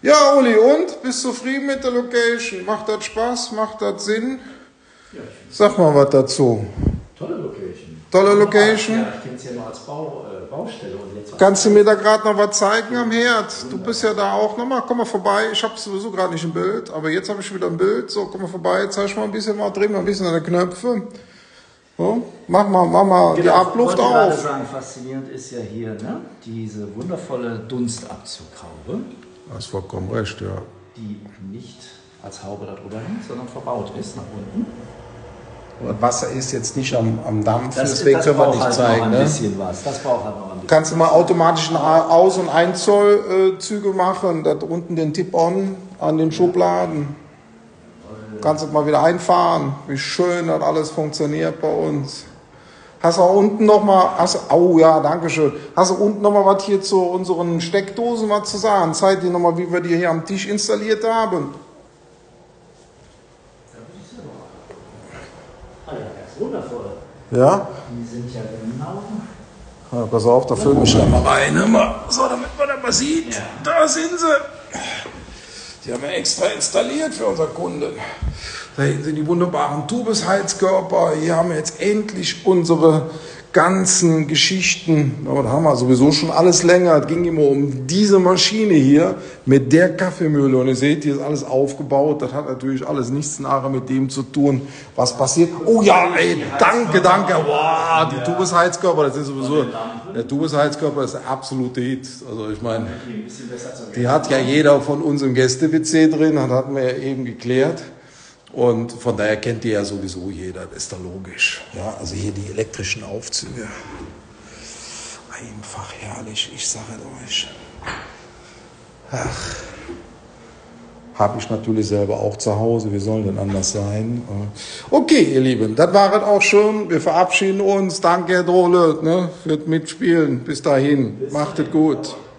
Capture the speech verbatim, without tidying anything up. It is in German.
Ja, Uli, und? Bist du zufrieden mit der Location? Macht das Spaß? Macht das Sinn? Ja, Sag mal was dazu. tolle Location. Tolle Location? Ja, ich kenne es ja nur als Bau, äh, Baustelle. Und jetzt Kannst du mir da gerade noch was zeigen am Herd? Du bist ja da auch nochmal. Komm mal vorbei. Ich habe sowieso gerade nicht ein Bild, aber jetzt habe ich wieder ein Bild. So, komm mal vorbei. Zeig mal ein bisschen mal, dreh mal ein bisschen an die Knöpfe. So, mach mal, mach mal die Abluft ich wollte gerade auf. sagen, faszinierend ist ja hier ne, diese wundervolle Dunstabzughaube, Du hast vollkommen recht, ja. die nicht als Haube darüber hängt, sondern verbaut ist nach unten. Das Wasser ist jetzt nicht am, am Dampf, Das, deswegen das können wir braucht nicht halt zeigen. noch ein Ne? bisschen was. Das braucht halt noch ein bisschen. Kannst du mal automatisch einen Aus- und Einzollzüge machen, da unten den Tip-On an den Schubladen. Kannst du mal wieder einfahren, wie schön das alles funktioniert bei uns. Hast du auch unten nochmal, oh ja, danke schön. Hast du unten nochmal was hier zu unseren Steckdosen was zu sagen? Zeig dir nochmal, wie wir die hier am Tisch installiert haben. Ah ja, das ist wundervoll. Ja? Die sind ja genau. Ja, pass auf, da filme ich da mal rein. Hör mal. So, damit man das mal sieht. Ja. Da sind sie. Die haben wir extra installiert für unseren Kunden. Da hinten sind die wunderbaren Tubesheizkörper. Hier haben wir jetzt endlich unsere ganzen Geschichten. Aber da haben wir sowieso schon alles länger. Es ging immer um diese Maschine hier mit der Kaffeemühle. Und ihr seht, hier ist alles aufgebaut. Das hat natürlich alles nichts nachher mit dem zu tun, was passiert. Oh ja, ey, danke, danke. Wow, die Tubesheizkörper, das ist sowieso, der Tubesheizkörper ist der absolute Hit. Also ich meine, die hat ja jeder von uns im Gäste-W C drin. Das hatten wir ja eben geklärt. Und von daher kennt die ja sowieso jeder, das ist da logisch. Ja, also hier die elektrischen Aufzüge. Einfach herrlich, ich sage euch. Ach, habe ich natürlich selber auch zu Hause, wie soll denn anders sein? Okay, ihr Lieben, das war es auch schon. Wir verabschieden uns. Danke, Herr Drohle, ne, für das Mitspielen. Bis dahin, macht es gut.